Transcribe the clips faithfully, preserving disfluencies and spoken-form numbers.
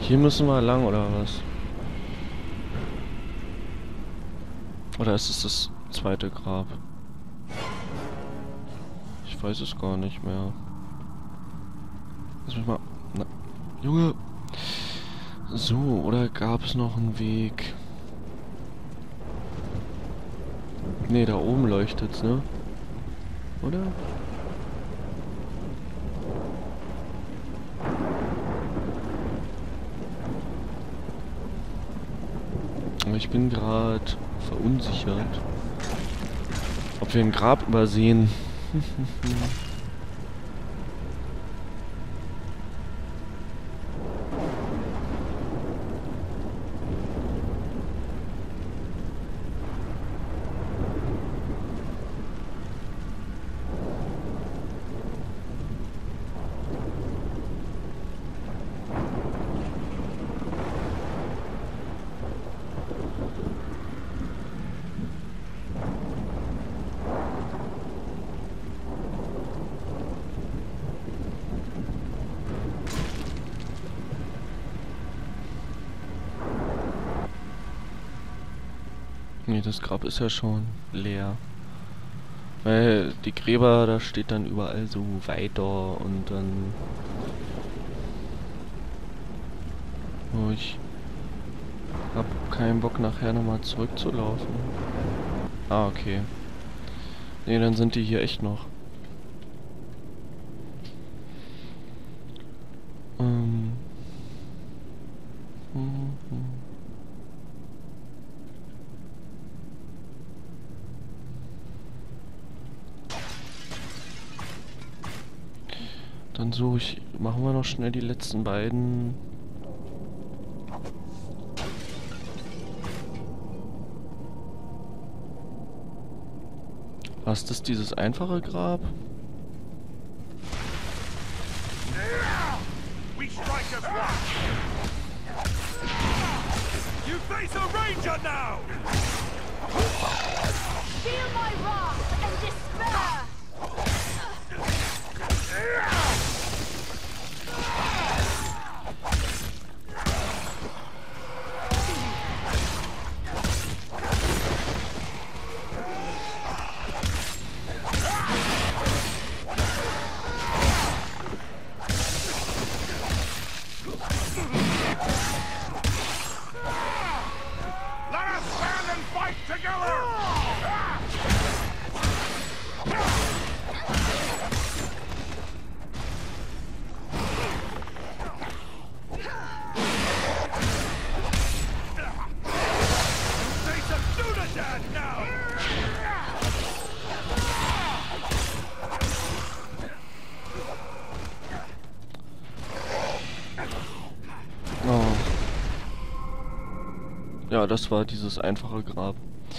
Hier müssen wir lang, oder was? Oder ist es das zweite Grab? Ich weiß es gar nicht mehr. Lass mich mal... Na, Junge! So, oder gab es noch einen Weg? Ne, da oben leuchtet's, ne? Oder? Aber ich bin gerade verunsichert. Ob wir ein Grab übersehen. Nee, das Grab ist ja schon leer. Weil die Gräber, da steht dann überall so weiter und dann... Oh, ich hab keinen Bock nachher nochmal zurückzulaufen. Ah, okay. Nee, dann sind die hier echt noch. Ähm... Hm, hm. Dann suche ich... Machen wir noch schnell die letzten beiden... Was ist das, dieses einfache Grab? We strike as one. You face a ranger now. Feel my wrath and despair! Let us stand and fight together. Face a Dunadan now. Oh. Ja, das war dieses einfache Grab.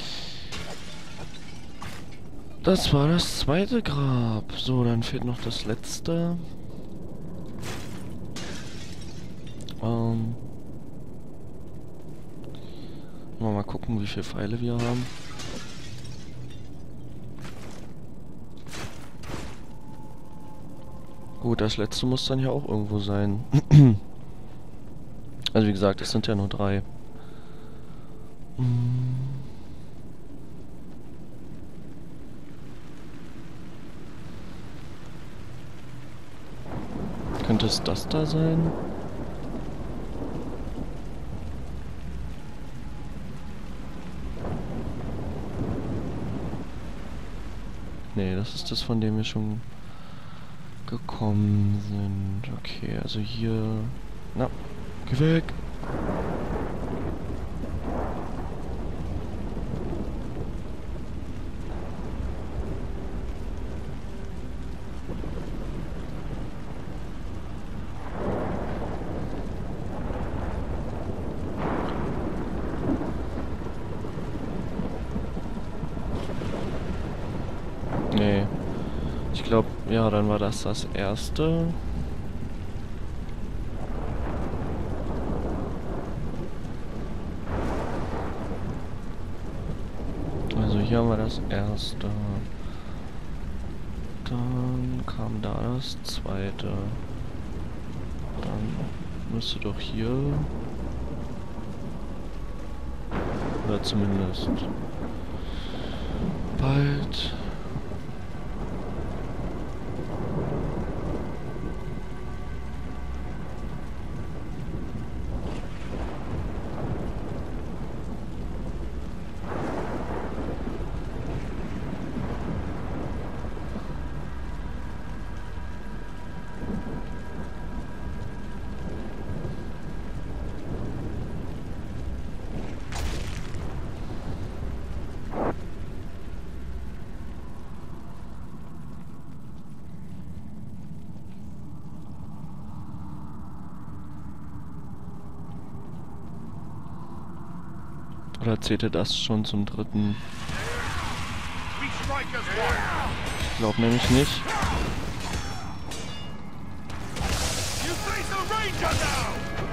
Das war das zweite Grab. So, dann fehlt noch das letzte. Ähm. Mal gucken, wie viele Pfeile wir haben. Gut, das letzte muss dann ja auch irgendwo sein. Also wie gesagt, es sind ja nur drei. Hm. Könnte es das da sein? Nee, das ist das, von dem wir schon gekommen sind. Okay, also hier... Na, geh weg! Nee. Ich glaube, ja, dann war das das erste. Also hier haben wir das erste. Dann kam da das zweite. Dann müsste doch hier... Oder zumindest... bald... Oder zählte das schon zum dritten? We strike as one. Ich glaube nämlich nicht. You face a ranger now.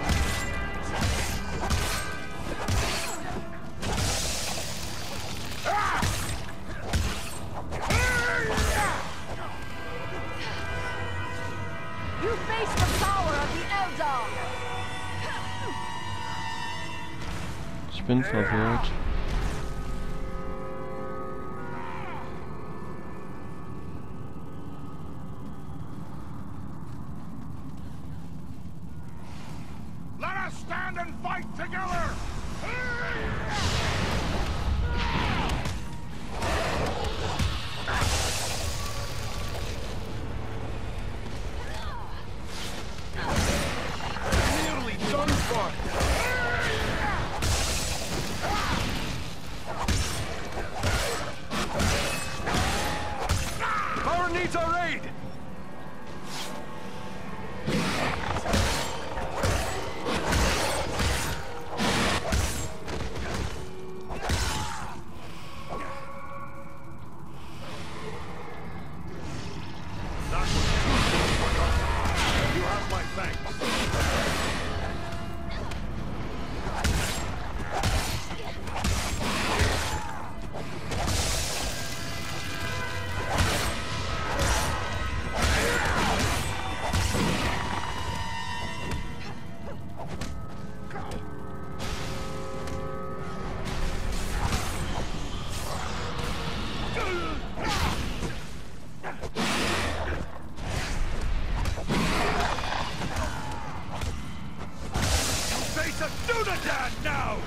You face the power of the Eldar! Ich bin verwirrt. Let us stand and fight together. Nearly done for. Power needs our aid. You have my thanks. Face a Dunadan now!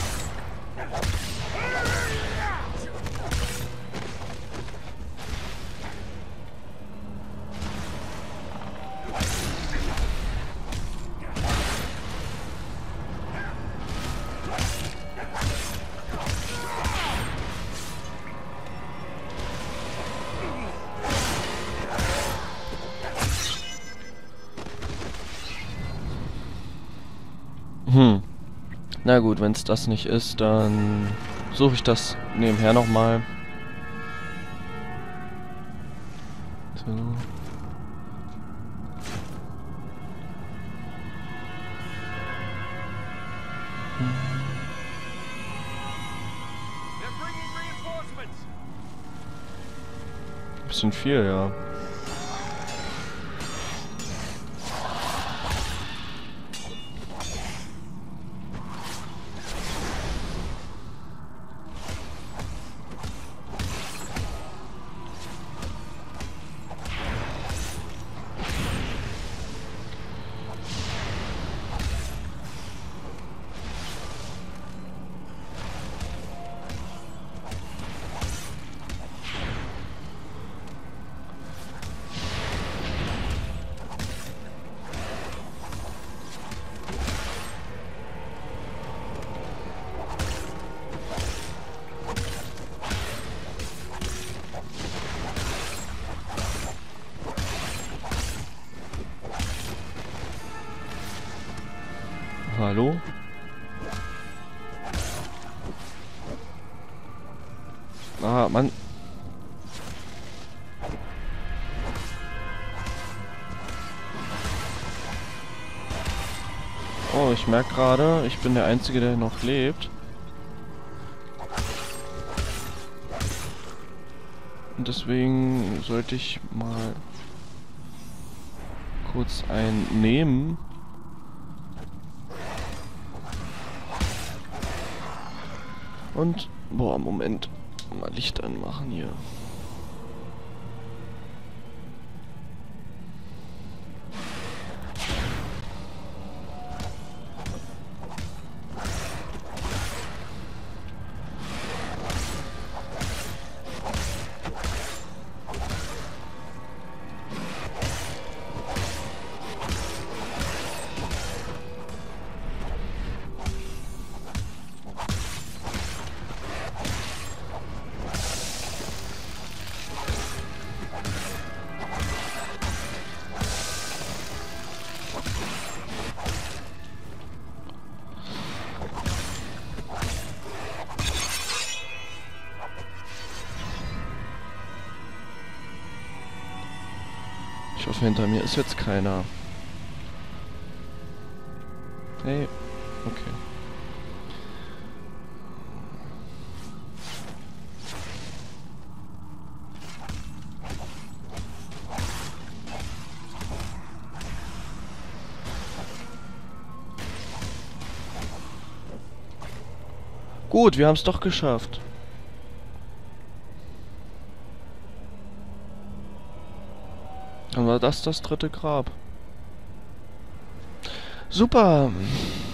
Hm. Na gut, wenn es das nicht ist, dann suche ich das nebenher nochmal. So. They're bringing reinforcements. Bisschen viel, ja. Hallo? Ah, Mann. Oh, ich merke gerade, ich bin der Einzige, der noch lebt. Und deswegen sollte ich mal kurz einen nehmen. Und, boah, Moment. Mal Licht anmachen hier. Ich hoffe, hinter mir ist jetzt keiner. Hey, okay. Gut, wir haben es doch geschafft. Dann war das das dritte Grab. Super.